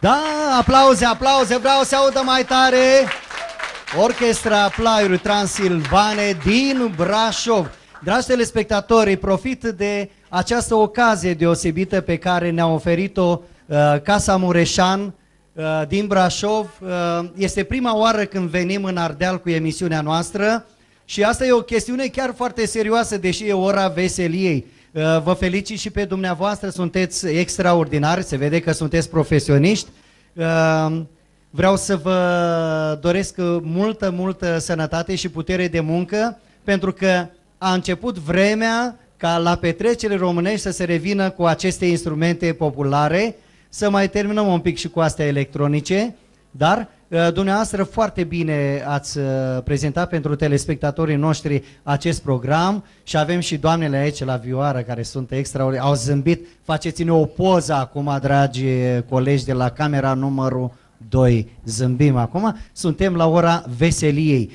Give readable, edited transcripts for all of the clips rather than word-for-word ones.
Da, aplauze, aplauze, vreau să audă mai tare. Orchestra Plaiuri Transilvane din Brașov. Dragi telespectatori, profit de această ocazie deosebită pe care ne-a oferit-o Casa Mureșan din Brașov. Este prima oară când venim în Ardeal cu emisiunea noastră și asta e o chestiune chiar foarte serioasă, deși e ora veseliei. Vă felicit și pe dumneavoastră, sunteți extraordinari, se vede că sunteți profesioniști. Vreau să vă doresc multă sănătate și putere de muncă, pentru că a început vremea ca la petrecerile românești să se revină cu aceste instrumente populare, să mai terminăm un pic și cu astea electronice, dar dumneavoastră foarte bine ați prezentat pentru telespectatorii noștri acest program și avem și doamnele aici la vioară care sunt extraordinare, au zâmbit. Faceți-ne o poză acum, dragi colegi de la camera numărul 2. Zâmbim acum, suntem la ora veseliei.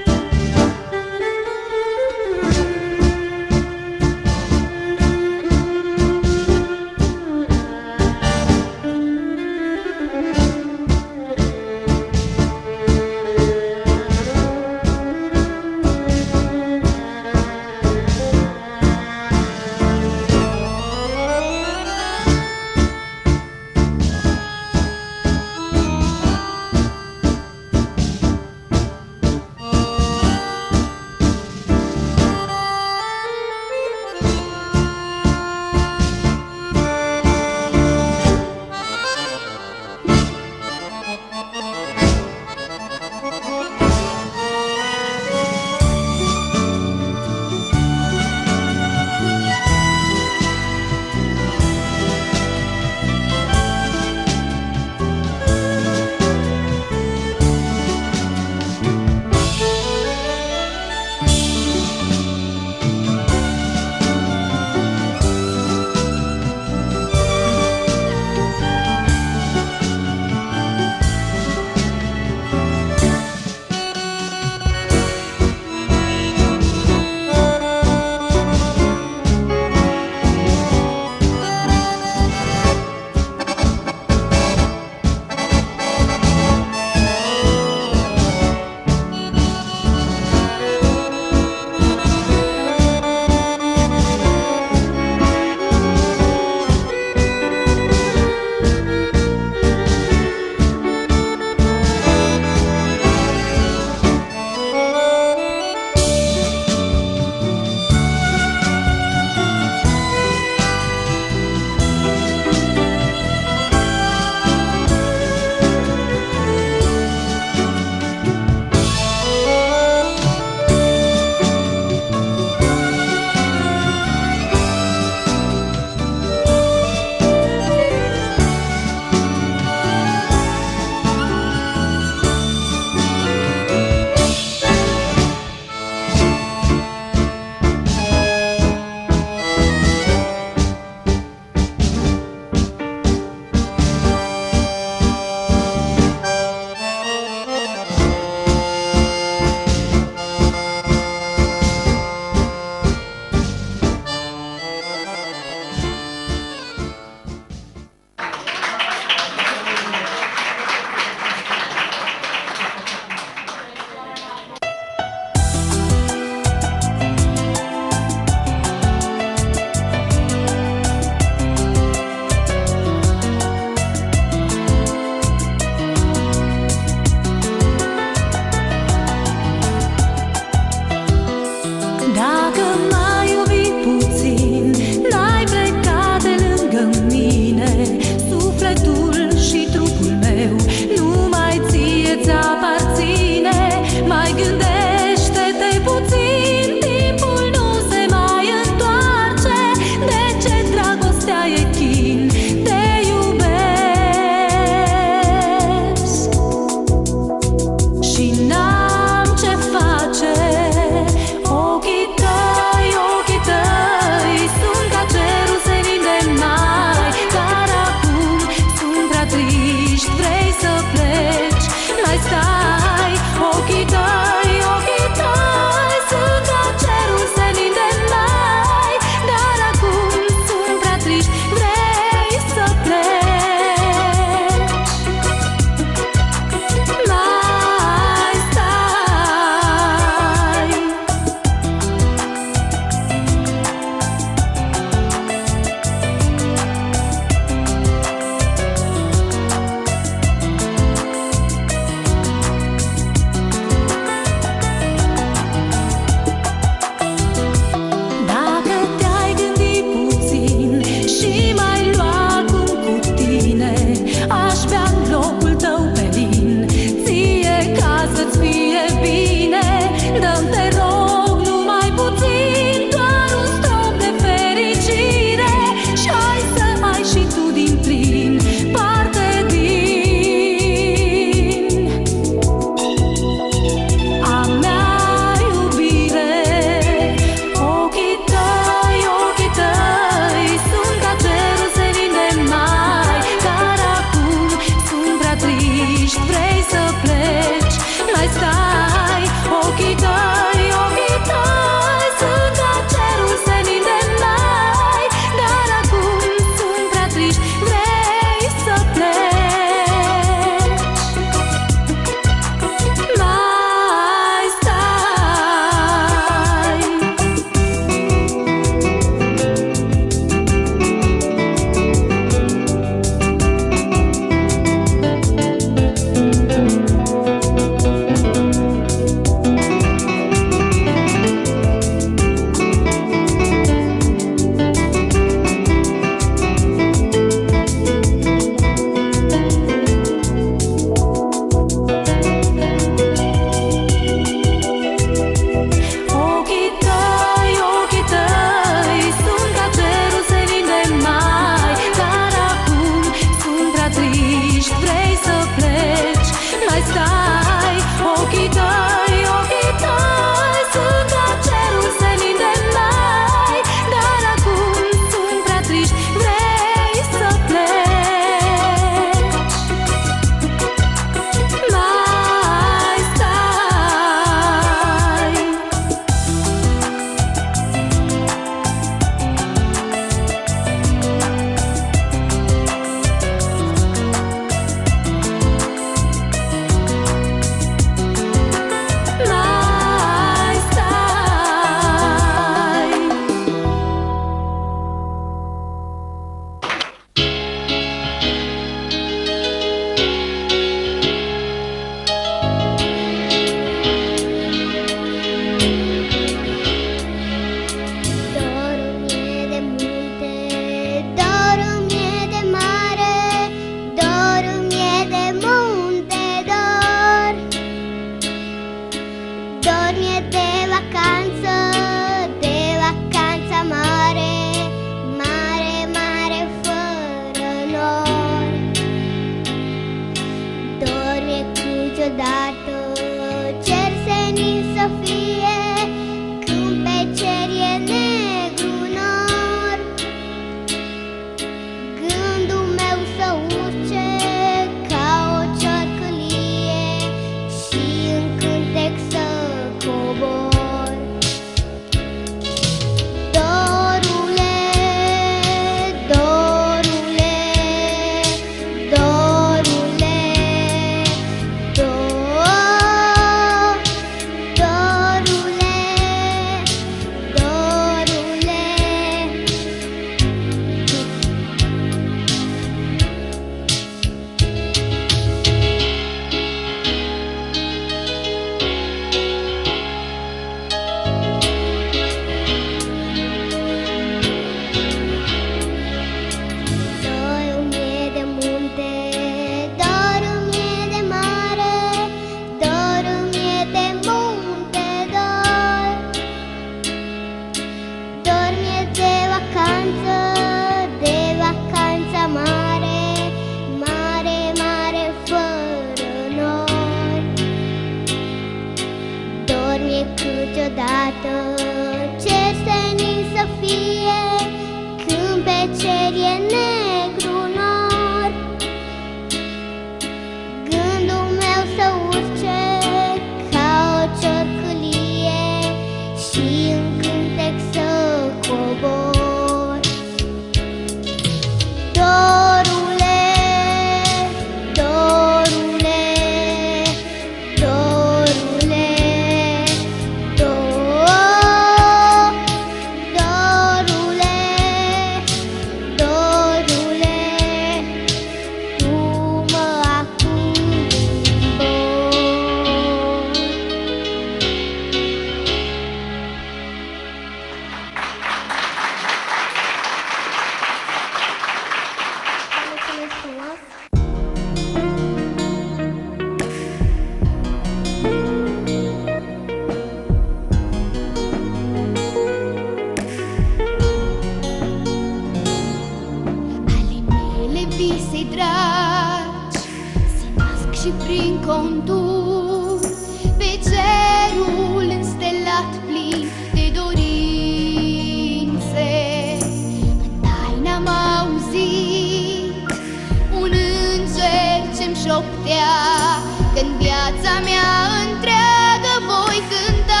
vise dragi se nasc și prin contur pe cerul înstelat plin de dorințe. În taină am auzit un înger ce-mi șoptea că în viața mea întreagă voi cânta.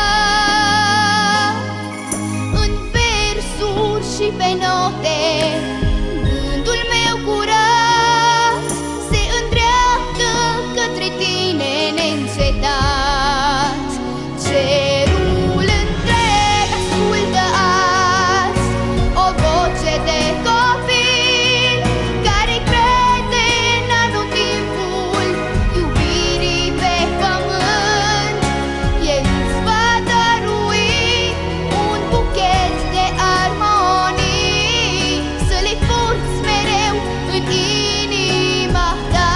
În versuri și pe note gândul meu curat se îndreaptă către tine neîncetat. Cerul întreg ascultă azi o voce de copil care crede în anotimpul iubirii pe pământ. El îți va darui un buchet de armonii să le porți mereu în inima ta.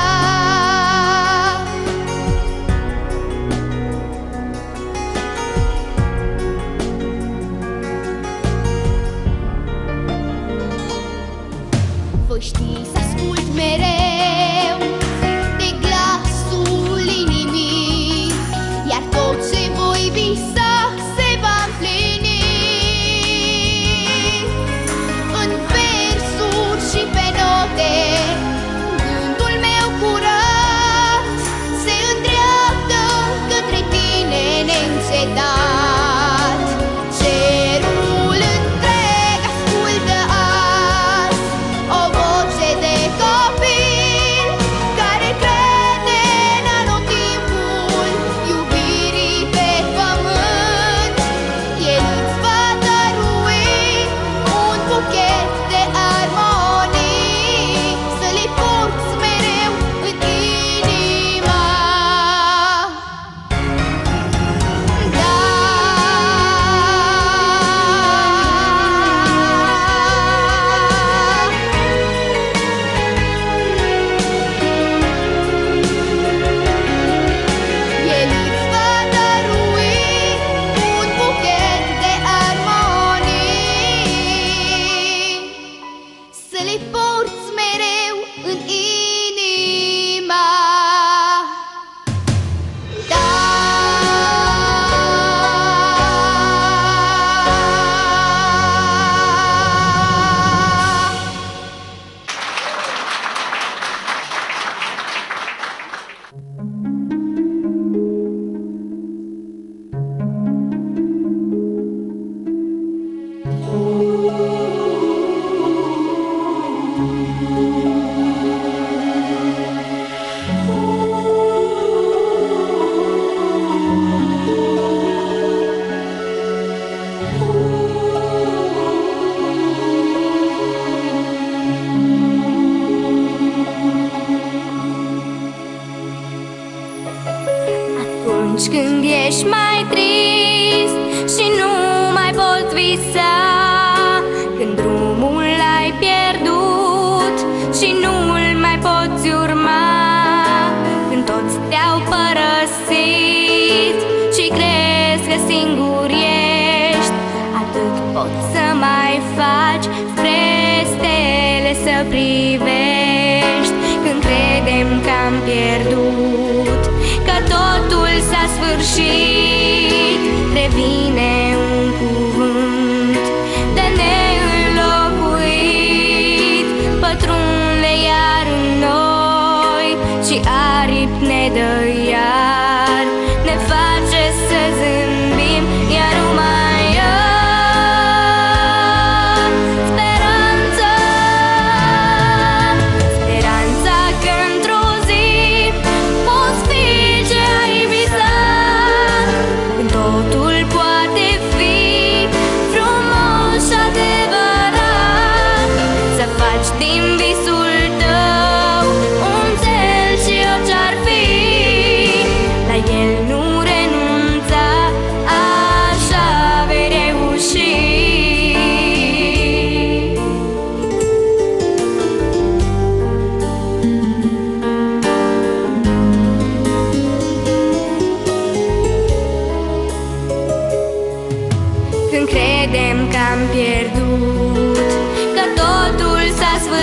Voi ști să ascult mereu de glasul inimii, iar tot ce voi visa se va împlini. În versuri și pe note gândul meu curat se îndreaptă către tine neîncetat. Cerul întreg ascultă azi o voce de copil care crede în anotimpul iubirii pe pământ. El îți va darui un buchet de armonii să le porți mereu în inima. El îți va darui un buchet de armonii să le porți mereu în inima ta. Atunci când ești mai trist și nu mai poți visa, când drumul ai pierdut și nu-l mai poți urma, când toți te-au părăsit și crezi că singur ești, atât poți să mai faci spre stele să privești. Când credem că am pierdut, că totul s-a sfârșit, revine un cuvânt de neînlocuit, pătrunde iar în noi și aripi ne dă iar, ne face să zâmbim, iar numai speranța, speranța că într-o zi poți fi ce ai visat, când totul poate fi frumos și adevărat, să faci din visul tău un cel și orice-ar fi, la el nu renunța, așa vei reuși. Când credem că am pierdut, că totul s-a sfârșit,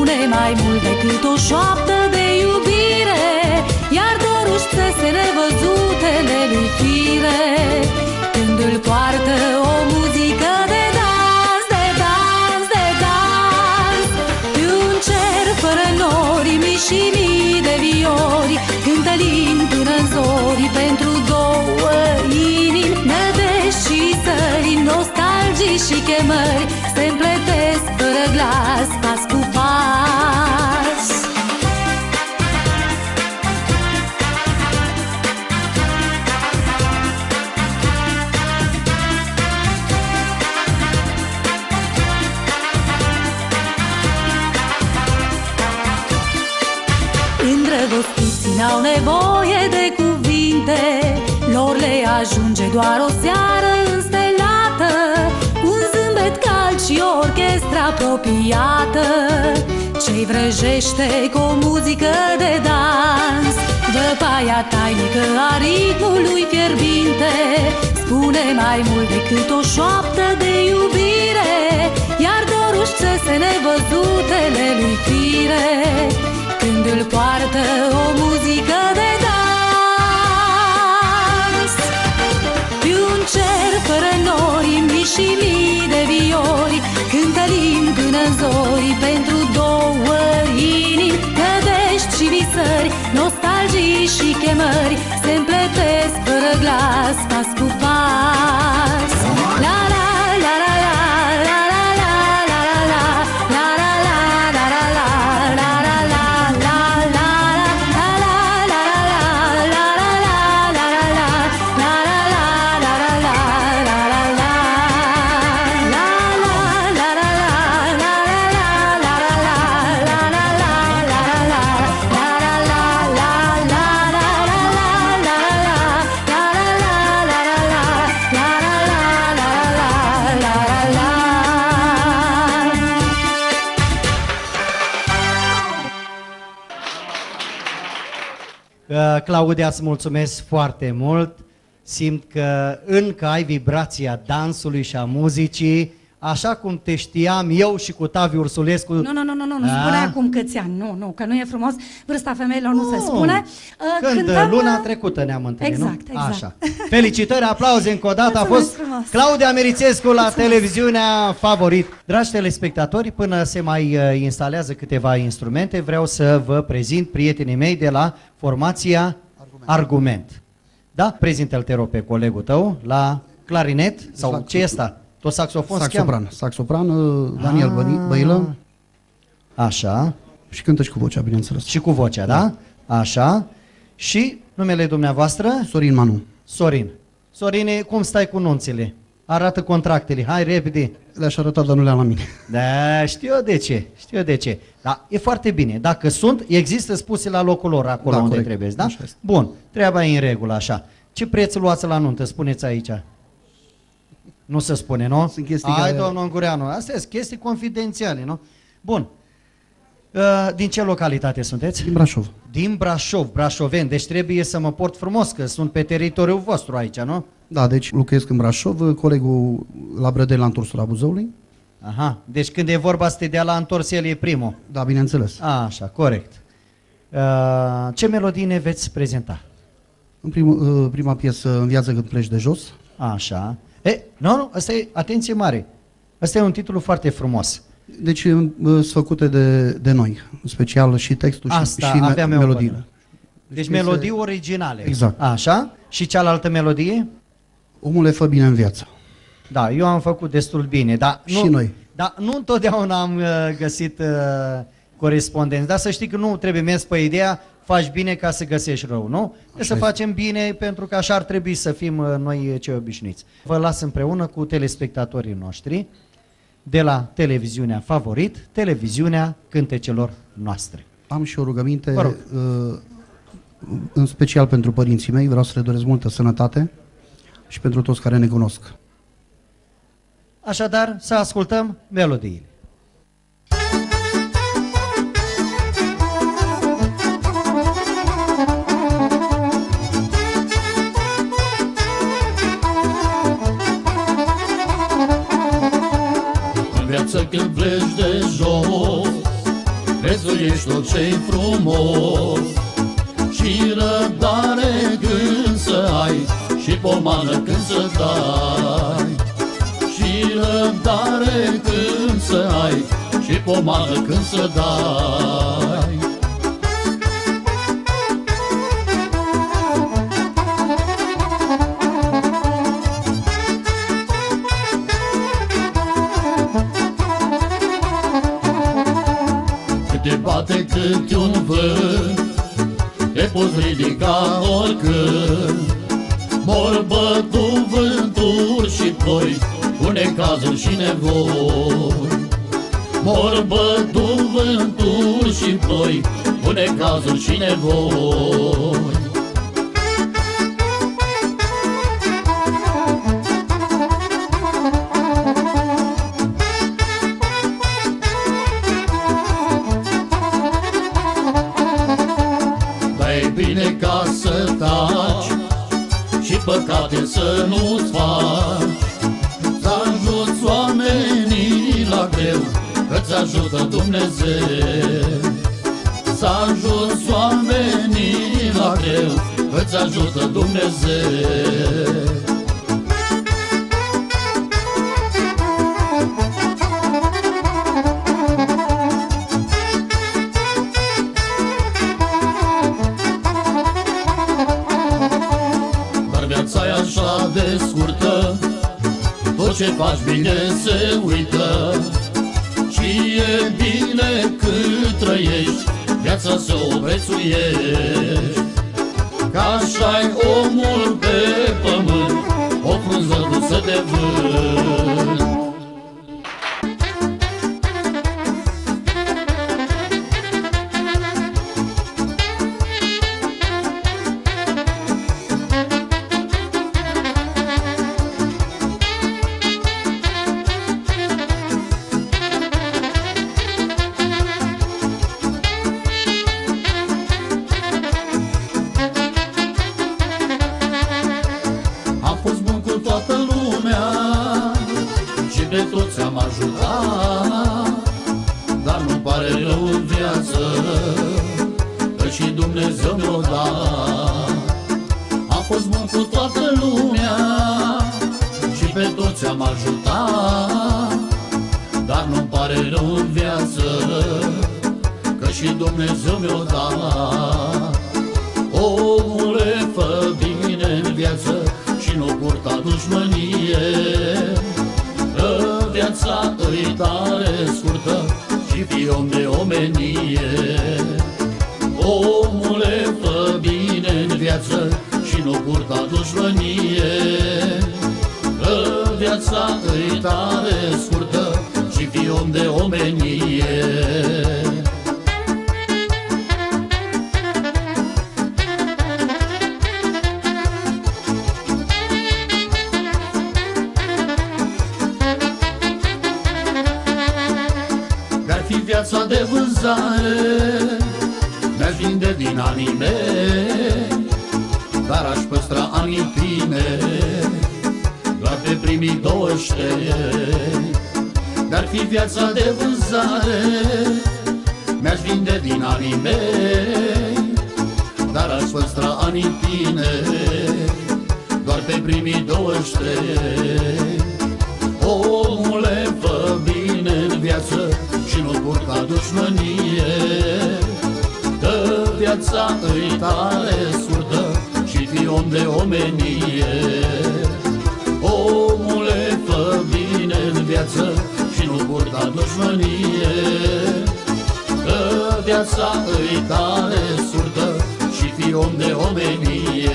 decât o șoaptă de iubire, iar dorul țese nevăzutele lui fire. Când îl poartă o muzică de dans, de dans, de dans, pe un cer fără nori, mii și mii de viori cântă limbi până în zori pentru două inimi, nădejdi și visări, nostalgii și chemări se împletesc fără glas, pas cu pas. Îndrăgostiții n-au nevoie de cuvinte, lor le ajunge doar o seară înstelată, un zâmbet cald și o orchestră apropiată, ce-i vrăjește cu o muzică de dans. Văpaia tainică a ritmului fierbinte spune mai mult decât o șoaptă de iubire, iar dorul-și țese nevăzutele lui fire. Când îl poartă o muzică de dans, pe un cer fără nori, mii și mii de viori cântă limbi până în zori pentru două inimi, nădejdi și visări, nostalgii și chemări se împletesc fără glas, pas cu pas. La la la la la la la la la la la la la la la la Claudia, îți mulțumesc foarte mult. Simt că încă ai vibrația dansului și a muzicii, așa cum te știam eu și cu Tavi Ursulescu. Nu spune acum câți ani, nu, că nu e frumos, vârsta femeilor nu se spune. Când Cântăm, luna trecută ne-am întâlnit, exact, nu? exact. Așa. Felicitări, aplauze încă o dată, a Mulțumesc fost frumos. Claudia Merițescu la televiziunea Favorit. Dragi telespectatori, până se mai instalează câteva instrumente, vreau să vă prezint prietenii mei de la formația Argument. Da? Prezintă-l, te rog, pe colegul tău la clarinet sau ce e asta? Tot saxofon? Saxopran, Daniel Băilă. Așa. Și cântă și cu vocea, bineînțeles. Și cu vocea, da? Așa. Și numele dumneavoastră? Sorin Manu. Sorin. Sorine, cum stai cu nunțile? Arată contractele, hai repede. Le-aș arăta, dar nu le-am la mine. Da, știu eu de ce. Da, e foarte bine. Dacă sunt, există spuse la locul lor, acolo unde corect. trebuie, da? Așa este. Bun, treaba e în regulă, așa. Ce preț luați la nuntă, spuneți aici? Nu se spune, nu? Sunt chestii Hai, care... domnul Ungureanu, astea sunt chestii confidențiale, nu? Bun. Din ce localitate sunteți? Din Brașov. Din Brașov, brașoveni, deci trebuie să mă port frumos, că sunt pe teritoriul vostru aici, nu? Da, deci locuiesc în Brașov, colegul la Brădeni la întorsura Buzăului. Aha, deci când e vorba să te dea la întors, el e primul. Da, bineînțeles. Așa, corect. Ce melodii ne veți prezenta? În prima piesă, În viață când pleci de jos. Așa. Nu, asta e, atenție mare, asta e un titlu foarte frumos. Deci sunt făcute de noi, în special și textul Asta și melodiile. Deci melodii originale. Exact. Așa. Și cealaltă melodie? Omule, fă bine în viață. Da, eu am făcut destul bine. Dar nu, și noi. Dar nu întotdeauna am găsit corespondenți. Dar să știi că nu trebuie mers pe ideea faci bine ca să găsești rău, nu? Trebuie să facem bine pentru că așa ar trebui să fim noi cei obișnuiți. Vă las împreună cu telespectatorii noștri de la televiziunea Favorit, televiziunea cântecelor noastre. Am și o rugăminte, în special pentru părinții mei, vreau să le doresc multă sănătate și pentru toți care ne cunosc. Așadar, să ascultăm melodiile. În viață când pleci de jos, pe prețuiești tot ce-i frumos. Și răbdare când să ai, și pomană când să dai. Și răbdare când să ai, și pomană când să dai. Cât te bate câte un vânt, te poți ridica oricând. Mor bătu vânturi și ploi, cu necazuri și nevoi. Mor bătu vânturi și ploi, cu necazuri și nevoi. Bine ca să taci și păcate să nu-ți faci. Să ajuți oamenii la greu, că-ți ajută Dumnezeu. Să ajuți oamenii la greu, că-ți ajută Dumnezeu. Viața-i așa de scurtă, tot ce faci bine se uită. Și e bine cât trăiești, viața să o prețuiești. Că așa-i omul pe pământ, o frunză dusă de vânt. Pe toți am ajutat, dar nu pare rău în viață, că și Dumnezeu mi-o dat. Am fost bun cu toată lumea și pe toți am ajutat, dar nu pare rău în viață, că și Dumnezeu mi-o dat. Omule, fă bine în viață și nu purta dușmănie, că viața îi tare scurtă și fii om de omenie. Omule, fă bine în viață și nu purta dușmănie, că viața îi tare scurtă și fii om de omenie. Viața de vânzare mi-aș vinde din anii mei, dar aș păstra anii tine doar pe primii 23. Dar fi viața de vânzare mi-aș vinde din anii mei, dar aș păstra anii tine doar pe primii 23. Omule, fă bine în viață și nu purta dușmănie, că viața îi tare scurtă și fii om de omenie. Omule, fă bine în viață și nu purta dușmănie, că viața îi tare scurtă și fii om de omenie.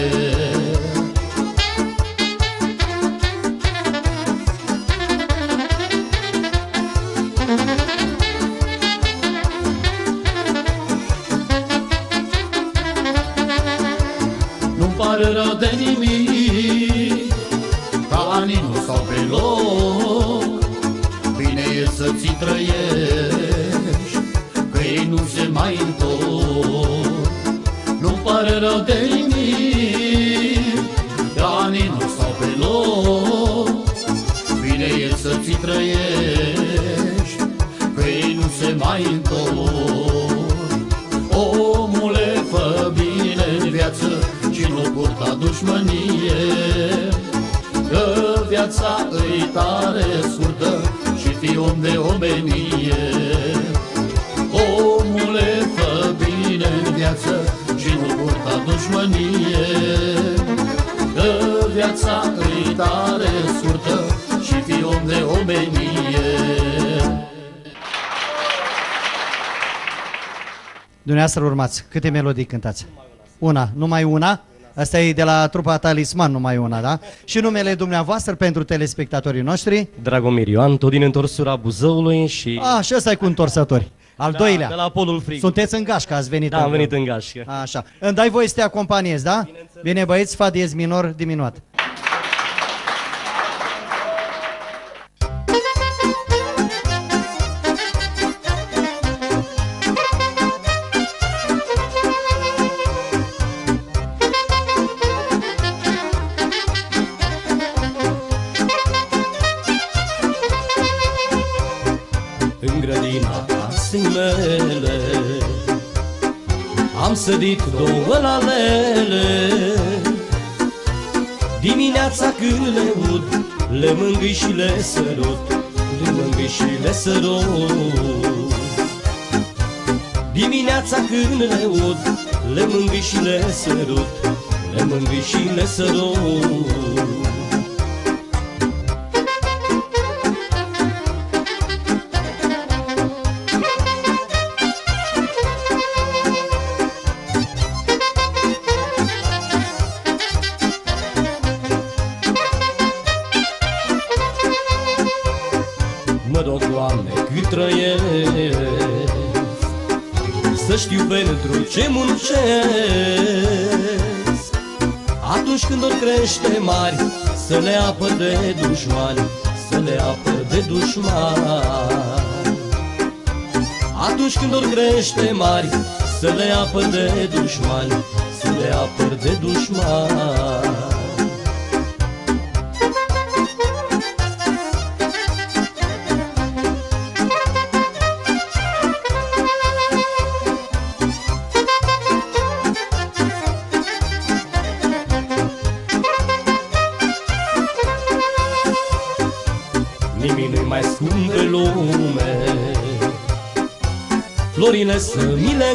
Pare rău de nimic, ca anii nu stau pe loc. Bine e să ți trăiești, că ei nu se mai întorc. Nu pare rău de nimic, ca anii nu stau pe loc. Bine e să ți trăiești, că ei nu se mai întorc. viață și nu purta dușmănie. Că viața îi tare scurtă și fii om de omenie. Omule, fă bine în viață și nu purta dușmănie. Că viața îi tare scurtă și fii om de omenie. Dumneavoastră urmați. Câte melodii cântați? Una. Numai una? Asta e de la trupa Talisman, numai una, da? Și numele dumneavoastră pentru telespectatorii noștri? Dragomir Ioan, tot din întorsura Buzăului și... Și ăsta e cu întorsători. Al doilea. De la Polul Frig. Sunteți în gașcă, ați venit. Da, am venit în gașcă. Așa. Îmi dai voie să te acompaniezi, da? Bine, băieți, fa diez minor diminuat. Mele, am sădit două lalele. Dimineața când le ud, le mângâi și le sărut, le mângâi și le sărut. Dimineața când le ud, le mângâi și le sărut, le mângâi și le sărut. Trăiesc, să știu pentru ce muncesc. Atunci când or crește mari, să le apăr de dușmani, să le apăr de dușmani. Atunci când or crește mari, să le apăr de dușmani, să le apăr de dușmani. Florile să mi le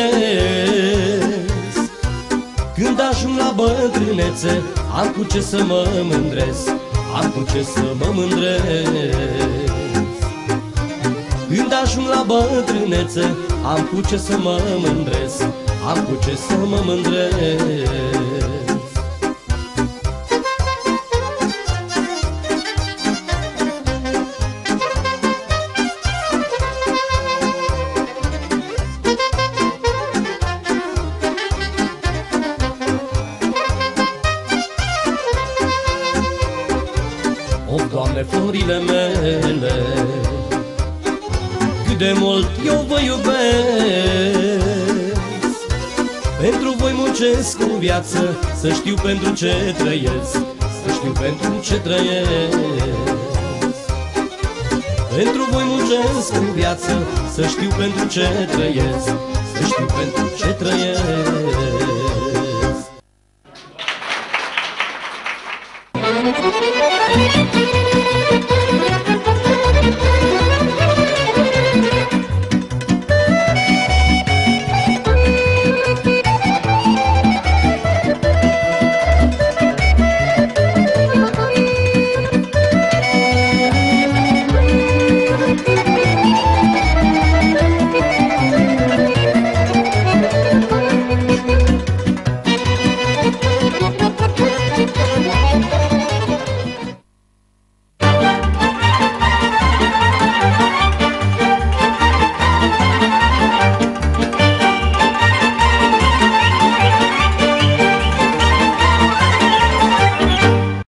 cresc. Când ajung la bătrânețe, am cu ce să mă mândresc, am cu ce să mă mândresc. Când ajung la bătrânețe, am cu ce să mă mândresc, am cu ce să mă mândresc. Florile mele, cât de mult eu vă iubesc. Pentru voi muncesc în viață, să știu pentru ce trăiesc, să știu pentru ce trăiesc. Pentru voi muncesc în viață, să știu pentru ce trăiesc,